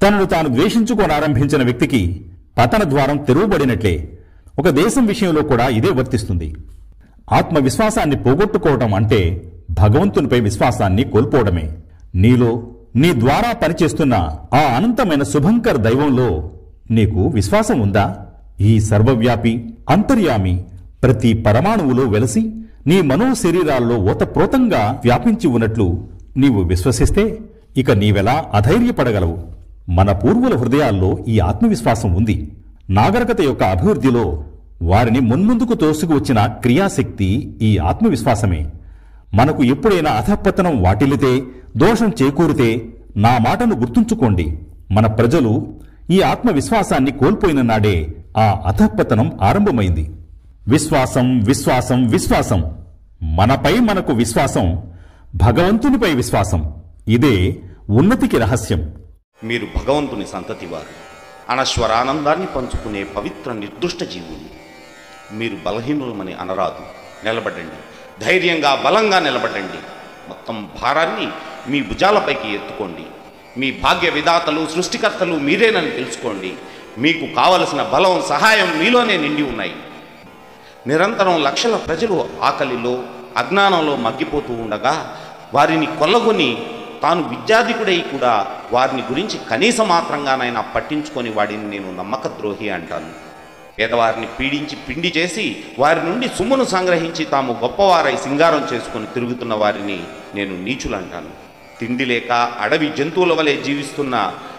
తనను తాను ద్వేషించుకోనారంభించిన వ్యక్తికి పతన ద్వారం తెరువబడినట్లే ఒక దేశం విషయంలో కూడా ఇదే వర్తిస్తుంది. ఆత్మవిశ్వాసాన్ని పోగొట్టుకోవటం అంటే భగవంతునిపై విశ్వాసాన్ని కోల్పోవడమే. నీలో నీ ద్వారా పనిచేస్తున్న ఆ అనంతమైన శుభంకర్ దైవంలో నీకు విశ్వాసం ఉందా? ఈ సర్వవ్యాపి అంతర్యామి ప్రతి పరమాణువులో వెలసి నీ మనోశరీరాల్లో ఓతప్రోతంగా వ్యాపించి ఉన్నట్లు నీవు విశ్వసిస్తే ఇక నీవెలా అధైర్యపడగలవు? మన పూర్వుల హృదయాల్లో ఈ ఆత్మవిశ్వాసం ఉంది. నాగరికత యొక్క అభివృద్ధిలో వారిని మున్ముందుకు తోసుకువచ్చిన క్రియాశక్తి ఈ ఆత్మవిశ్వాసమే. మనకు ఎప్పుడైనా అధపతనం వాటిల్లితే, దోషం చేకూరితే నా మాటను గుర్తుంచుకోండి. మన ప్రజలు ఈ ఆత్మవిశ్వాసాన్ని కోల్పోయిన నాడే ఆ అధపతనం ఆరంభమైంది. విశ్వాసం, విశ్వాసం, విశ్వాసం. మనపై మనకు విశ్వాసం, భగవంతునిపై విశ్వాసం. ఇదే ఉన్నతికి రహస్యం. మీరు భగవంతుని సంతతివారు, అనశ్వరానందాన్ని పంచుకునే పవిత్ర నిర్దుష్ట జీవులు. మీరు బలహీనులమని అనరాదు. నిలబడండి, ధైర్యంగా బలంగా నిలబడండి. మొత్తం భారాన్ని మీ భుజాలపైకి ఎత్తుకోండి. మీ భాగ్య విధాతలు, సృష్టికర్తలు మీరేనని తెలుసుకోండి. మీకు కావలసిన బలం, సహాయం మీలోనే నిండి ఉన్నాయి. నిరంతరం లక్షల ప్రజలు ఆకలిలో, అజ్ఞానంలో మగ్గిపోతూ ఉండగా వారిని కొల్లగొని తాను విద్యాధికుడై కూడా వారిని గురించి కనీస మాత్రంగానైనా పట్టించుకొని వాడిని నేను నమ్మకద్రోహి అంటాను. పేదవారిని పీడించి పిండి చేసి వారి నుండి సొమ్మును సంగ్రహించి తాము గొప్పవారై సింగారం చేసుకొని తిరుగుతున్న వారిని నేను నీచులంటాను. తిండి లేక అడవి జంతువుల వలె జీవిస్తున్న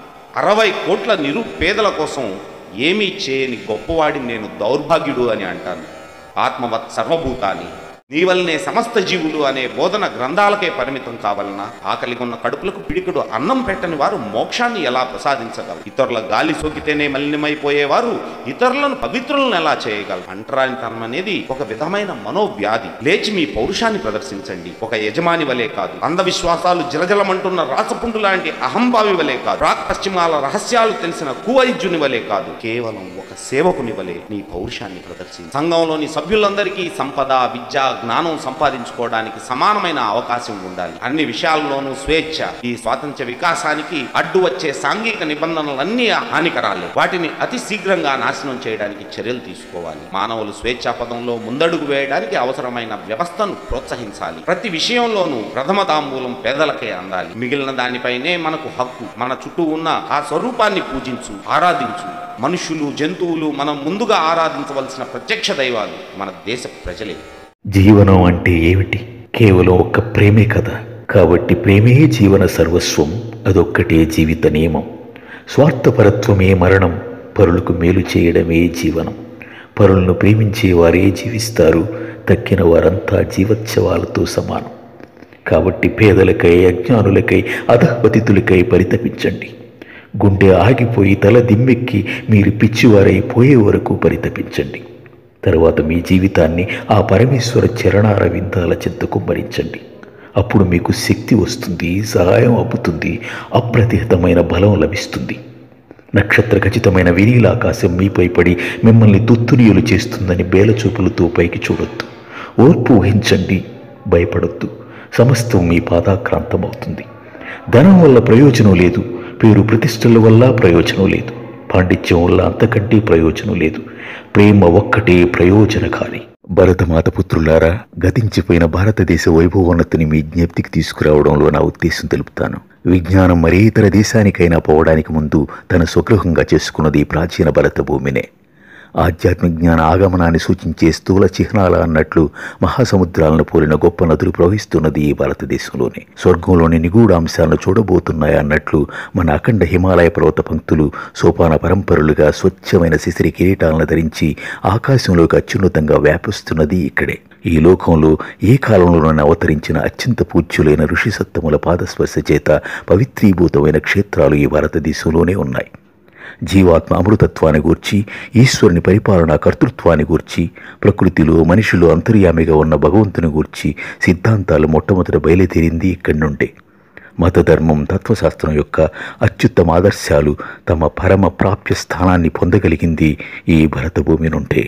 60 కోట్ల నిరుపేదల కోసం ఏమీ చేయని గొప్పవాడిని నేను దౌర్భాగ్యుడు అని అంటాను. ఆత్మవత్ సర్వభూతాన్ని, నీ వల్లనే సమస్త జీవులు అనే బోధన గ్రంథాలకే పరిమితం కావాలన్నా ఆకలిగొన్న కడుపులకు పిడికుడు అన్నం పెట్టని వారు మోక్షాన్ని ఎలా ప్రసాదించగలరు? ఇతరుల గాలి సోకితేనే మలినమైపోయేవారు ఇతరులను పవిత్రులను ఎలా చేయగలరు? అంటరానితనం అనేది ఒక విధమైన మనోవ్యాధి. లేచి మీ పౌరుషాన్ని ప్రదర్శించండి. ఒక యజమాని వలె కాదు, అంధవిశ్వాసాలు జలజలమంటున్న రాసపుండు లాంటి అహంభావి వలె కాదు, ప్రాక్ పశ్చిమాల రహస్యాలు తెలిసిన కువైద్యుని వలె కాదు, కేవలం ఒక సేవకుని వలె నీ పౌరుషాన్ని ప్రదర్శించు. సంఘంలోని సభ్యులందరికీ సంపద, విద్య, జ్ఞానం సంపాదించుకోవడానికి సమానమైన అవకాశం ఉండాలి. అన్ని విషయాల్లోనూ స్వేచ్ఛ. ఈ స్వాతంత్ర్య వికాసానికి అడ్డు వచ్చే సాంఘిక నిబంధనలన్నీ హానికరాలే. వాటిని అతి శీఘ్రంగా నాశనం చేయడానికి చర్యలు తీసుకోవాలి. మానవులు స్వేచ్ఛా పదంలో ముందడుగు వేయడానికి అవసరమైన వ్యవస్థను ప్రోత్సహించాలి. ప్రతి విషయంలోనూ ప్రథమ తాంబూలం పేదలకే అందాలి. మిగిలిన దానిపైనే మనకు హక్కు. మన చుట్టూ ఉన్న ఆ స్వరూపాన్ని పూజించు, ఆరాధించు. మనుషులు, జంతువులు మనం ముందుగా ఆరాధించవలసిన ప్రత్యక్ష దైవాలు మన దేశ ప్రజలే. జీవనం అంటే ఏమిటి? కేవలం ఒక్క ప్రేమే కదా. కాబట్టి ప్రేమే జీవన సర్వస్వం. అదొక్కటే జీవిత నియమం. స్వార్థపరత్వమే మరణం. పరులకు మేలు చేయడమే జీవనం. పరులను ప్రేమించే వారే జీవిస్తారు. తక్కిన వారంతా జీవోత్సవాలతో సమానం. కాబట్టి పేదలకై, అజ్ఞానులకై, అధపతితులకై పరితపించండి. గుండె ఆగిపోయి తల దిమ్మెక్కి మీరు పిచ్చివారై పోయే వరకు పరితపించండి. తరువాత మీ జీవితాన్ని ఆ పరమేశ్వర చరణార విందాల చెంత కుమ్మరించండి. అప్పుడు మీకు శక్తి వస్తుంది, సహాయం అబ్బుతుంది, అప్రతిహతమైన బలం లభిస్తుంది. నక్షత్ర ఖచ్చితమైన వినీలాకాశం మీపై పడి మిమ్మల్ని తుత్తునియులు చేస్తుందని బేలచూపులతో పైకి చూడొద్దు. ఓర్పు వహించండి, భయపడొద్దు. సమస్తం మీ పాదాక్రాంతమవుతుంది. ధనం వల్ల ప్రయోజనం లేదు, పేరు ప్రతిష్టల వల్ల ప్రయోజనం లేదు, పాండిత్యం వల్ల అంతకంటే ప్రయోజనం లేదు. ప్రేమ ఒక్కటే ప్రయోజనకారి. భరతమాత పుత్రులారా, గతించిపోయిన భారతదేశ వైభవోన్నతిని మీ జ్ఞప్తికి తీసుకురావడంలో నా ఉద్దేశం తెలుపుతాను. విజ్ఞానం మరే ఇతర దేశానికైనా పోవడానికి ముందు తన స్వగృహంగా చేసుకున్నది ప్రాచీన భరత భూమినే. ఆధ్యాత్మిక జ్ఞాన ఆగమనాన్ని సూచించే స్థూల చిహ్నాల అన్నట్లు మహాసముద్రాలను పోలిన గొప్ప నదులు ప్రవహిస్తున్నది ఈ భారతదేశంలోనే. స్వర్గంలోని నిగూఢాంశాలను చూడబోతున్నాయన్నట్లు మన అఖండ హిమాలయ పర్వత పంక్తులు సోపాన పరంపరలుగా స్వచ్ఛమైన శిశిరి కిరీటాలను ధరించి ఆకాశంలోకి అత్యున్నతంగా వ్యాపిస్తున్నది ఇక్కడే. ఈ లోకంలో ఏ కాలంలోనైనా అవతరించిన అత్యంత పూజ్యులైన ఋషి సత్తముల పాదస్పర్శ చేత పవిత్రీభూతమైన క్షేత్రాలు ఈ భారతదేశంలోనే ఉన్నాయి. జీవాత్మ అమృతత్వాన్ని గూర్చి, ఈశ్వరుని పరిపాలనా కర్తృత్వాన్ని గూర్చి, ప్రకృతిలో మనిషిలో అంతర్యామిగా ఉన్న భగవంతుని గూర్చి సిద్ధాంతాలు మొట్టమొదట బయలుదేరింది ఇక్కడి నుండే. మతధర్మం, తత్వశాస్త్రం యొక్క అత్యుత్తమ ఆదర్శాలు తమ పరమ ప్రాప్య స్థానాన్ని పొందగలిగింది ఈ భరతభూమి నుండే.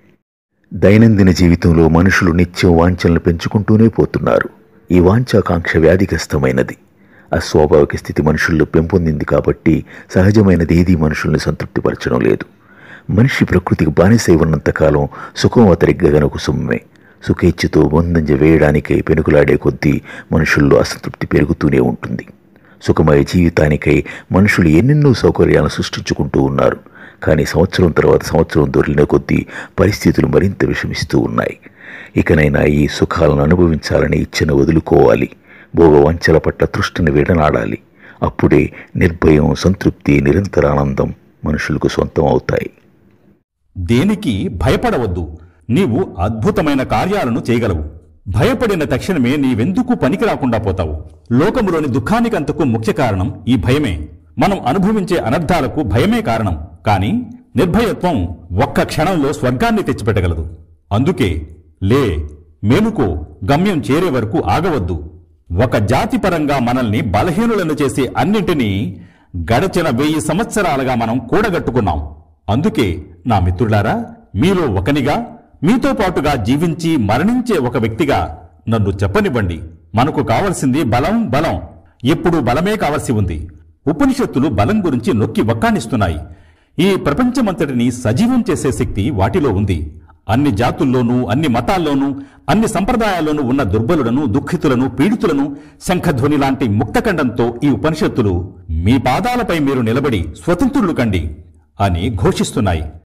దైనందిన జీవితంలో మనుషులు నిత్యం వాంఛలను పెంచుకుంటూనే పోతున్నారు. ఈ వాంఛాకాంక్ష వ్యాధిగ్రస్తమైనది. అస్వాభావిక స్థితి మనుషుల్లో పెంపొందింది కాబట్టి సహజమైనది ఏదీ మనుషుల్ని సంతృప్తిపరచడం లేదు. మనిషి ప్రకృతికి బానిసై ఉన్నంతకాలం సుఖం అతనికి గగన కుసుమమే. సుఖేచ్ఛతో ముందంజ వేయడానికై పెనుకులాడే కొద్దీ మనుషుల్లో అసంతృప్తి పెరుగుతూనే ఉంటుంది. సుఖమయ జీవితానికై మనుషులు ఎన్నెన్నో సౌకర్యాలను సృష్టించుకుంటూ ఉన్నారు. కానీ సంవత్సరం తర్వాత సంవత్సరం దొరికిన కొద్దీ పరిస్థితులు మరింత విషమిస్తూ ఉన్నాయి. ఇకనైనా ఈ సుఖాలను అనుభవించాలని ఇచ్ఛను వదులుకోవాలి. భోగవంచల పట్ల తృష్టిని విడనాడాలి. అప్పుడే నిర్భయం, సంతృప్తి, నిరంతర ఆనందం మనుషులకు సొంతం అవుతాయి. దేనికి భయపడవద్దు. నీవు అద్భుతమైన కార్యాలను చేయగలవు. భయపడిన తక్షణమే నీవెందుకు పనికి రాకుండా పోతావు. లోకములోని దుఃఖానికంతకు ముఖ్య కారణం ఈ భయమే. మనం అనుభవించే అనర్థాలకు భయమే కారణం. కానీ నిర్భయత్వం ఒక్క క్షణంలో స్వర్గాన్ని తెచ్చిపెట్టగలదు. అందుకే లే, మేలుకో, గమ్యం చేరే వరకు ఆగవద్దు. ఒక జాతిపరంగా మనల్ని బలహీనులను చేసే అన్నింటినీ గడచిన 1000 సంవత్సరాలుగా మనం కూడగట్టుకున్నాం. అందుకే నా మిత్రులారా, మీలో ఒకనిగా, మీతో పాటుగా జీవించి మరణించే ఒక వ్యక్తిగా నన్ను చెప్పనివ్వండి. మనకు కావలసింది బలం, బలం. ఎప్పుడూ బలమే కావలసి ఉంది. ఉపనిషత్తులు బలం గురించి నొక్కి వక్కాణిస్తున్నాయి. ఈ ప్రపంచమంతటిని సజీవం చేసే శక్తి వాటిలో ఉంది. అన్ని జాతుల్లోనూ, అన్ని మతాల్లోనూ, అన్ని సంప్రదాయాల్లోనూ ఉన్న దుర్బలులను, దుఃఖితులను, పీడితులను శంఖధ్వని లాంటి ముక్తఖండంతో ఈ ఉపనిషత్తులు మీ పాదాలపై మీరు నిలబడి స్వతంత్రులు కండి అని ఘోషిస్తున్నాయి.